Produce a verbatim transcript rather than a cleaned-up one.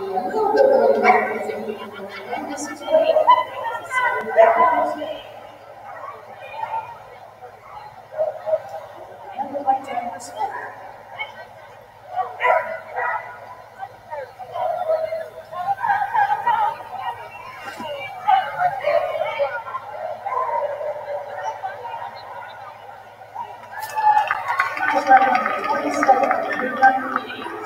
a little bit more confusing and this is great. And we'd like to have this one. twenty-seven,